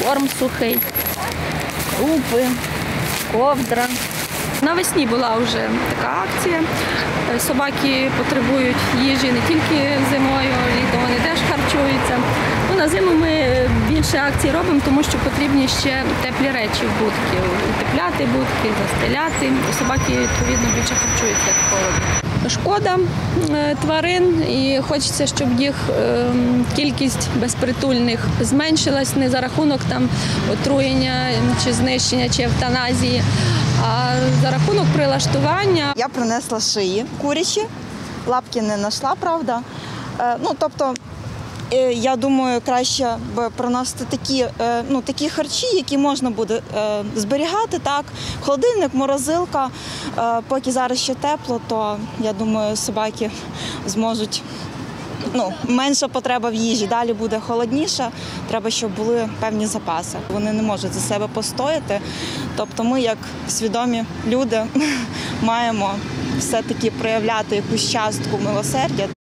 корм сухий, крупи, ковдра. Навесні була вже така акція. Собаки потребують їжі не тільки зимою, літом вони теж харчуються. На зиму ми більше акцій робимо, тому що потрібні ще теплі речі в будки. Утепляти будки, застеляти. І собаки, відповідно, більше харчуються, як холодно. Шкода тварин і хочеться, щоб їх кількість безпритульних зменшилась не за рахунок отруєння, чи знищення, чи евтаназії, а за рахунок прилаштування. Я принесла шиї курячі, лапки не знайшла, правда. Тобто, я думаю, краще приносити такі харчі, які можна буде зберігати. Так. Холодильник, морозилка. Поки зараз ще тепло, то, я думаю, собаки зможуть, менша потреба в їжі. Далі буде холодніше, треба, щоб були певні запаси. Вони не можуть за себе постояти. Тобто ми, як свідомі люди, маємо все-таки проявляти якусь частку милосердя.